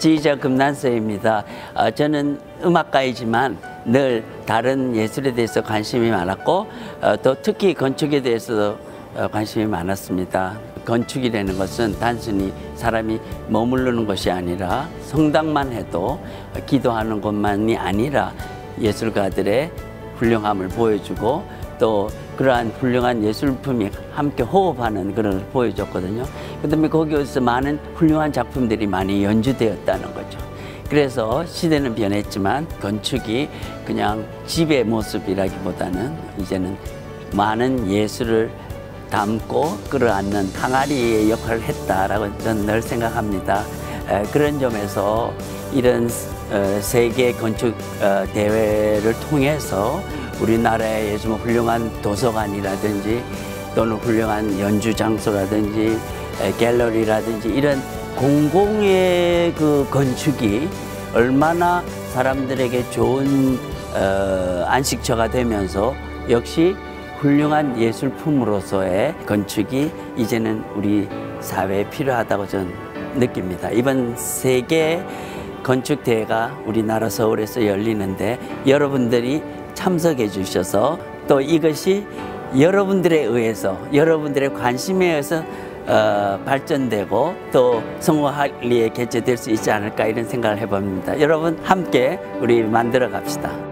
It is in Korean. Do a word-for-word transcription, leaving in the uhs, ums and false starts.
지휘자 금난세입니다. 어, 저는 음악가이지만 늘 다른 예술에 대해서 관심이 많았고 어, 또 특히 건축에 대해서도 어, 관심이 많았습니다. 건축이라는 것은 단순히 사람이 머무르는 것이 아니라 성당만 해도 기도하는 것만이 아니라 예술가들의 훌륭함을 보여주고 또 그러한 훌륭한 예술품이 함께 호흡하는 그런 걸 보여줬거든요. 그다음에 거기에서 많은 훌륭한 작품들이 많이 연주되었다는 거죠. 그래서 시대는 변했지만 건축이 그냥 집의 모습이라기보다는 이제는 많은 예술을 담고 끌어안는 항아리의 역할을 했다라고 저는 늘 생각합니다. 에, 그런 점에서 이런 어, 세계 건축 어, 대회를 통해서 우리나라의 요즘 훌륭한 도서관이라든지 또는 훌륭한 연주 장소라든지 에, 갤러리라든지 이런 공공의 그 건축이 얼마나 사람들에게 좋은 어, 안식처가 되면서 역시 훌륭한 예술품으로서의 건축이 이제는 우리 사회에 필요하다고 저는 느낍니다. 이번 세계 건축 대회가 우리나라 서울에서 열리는데 여러분들이 참석해 주셔서 또 이것이 여러분들에 의해서 여러분들의 관심에 의해서 어, 발전되고 또 성공할리에 개최될 수 있지 않을까 이런 생각을 해봅니다. 여러분 함께 우리 만들어 갑시다.